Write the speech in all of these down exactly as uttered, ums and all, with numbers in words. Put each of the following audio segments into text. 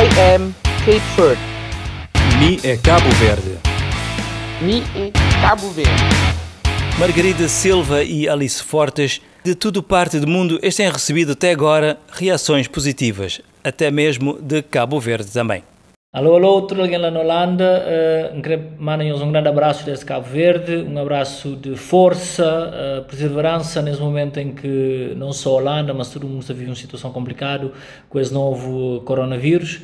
I am Cape Verde. Mi é Cabo Verde. Mi é Cabo Verde. Margarida Silva e Alice Fortes, de tudo parte do mundo, eles têm recebido até agora reações positivas, até mesmo de Cabo Verde também. Alô, alô, tudo alguém lá na Holanda, uh, mandem-nos um grande abraço desde Cabo Verde, um abraço de força, uh, perseverança nesse momento em que não só a Holanda, mas todo mundo está vivendo uma situação complicada com esse novo coronavírus.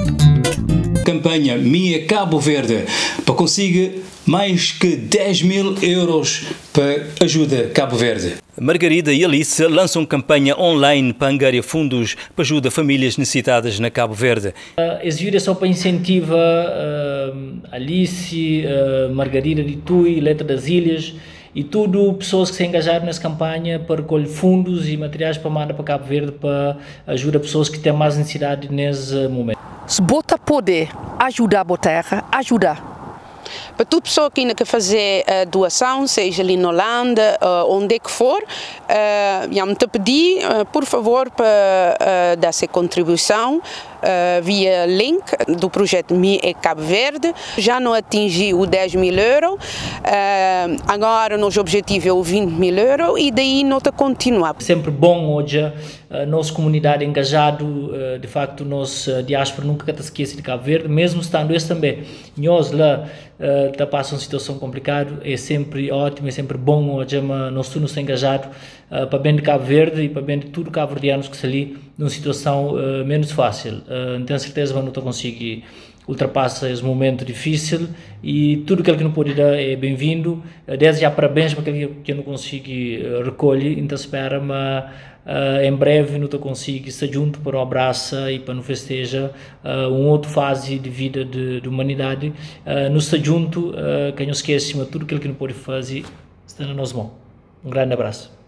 Campanha Minha Cabo Verde, para conseguir mais que dez mil euros para ajuda Cabo Verde. Margarida e Alice lançam campanha online para angariar fundos para ajuda a famílias necessitadas na Cabo Verde. Uh, esse vídeo é só para incentivar uh, Alice, uh, Margarida de Tui, Letra das Ilhas e tudo pessoas que se engajaram nessa campanha para recolher fundos e materiais para mandar para Cabo Verde para ajudar pessoas que têm mais necessidade nesse momento. Se bota poder ajudar a terra, ajudar. Para toda pessoa que ainda quer fazer uh, doação, seja ali na Holanda, uh, onde é que for, uh, já me te pedi, uh, por favor, para uh, dar essa contribuição uh, via link do projeto Mi é Cabo Verde. Já não atingi os dez mil euros, uh, agora o nosso objetivo é o vinte mil euros e daí não está continuar. Sempre bom hoje a nossa comunidade engajada, uh, de facto, nossa diáspora nunca se esquece de Cabo Verde, mesmo estando esse também. Nós lá Uh, está passando uma situação complicada, é sempre ótimo, é sempre bom hoje, mas nós todos estamos engajados uh, para bem de Cabo Verde e para bem de tudo cabo-verdianos que estão ali numa situação uh, menos fácil. Uh, tenho certeza que não estou conseguir ultrapassar esse momento difícil e tudo aquilo que não pode dar é bem-vindo. Uh, desde já parabéns para aquilo que eu não consigo uh, recolher, então espera, mas Uh, em breve não consigo estar junto para um abraço e para não festeja uh, uma outra fase de vida de, de humanidade. Uh, não está junto, uh, que não esquece, mas tudo aquilo que não pode fazer está na nossa mão. Um grande abraço.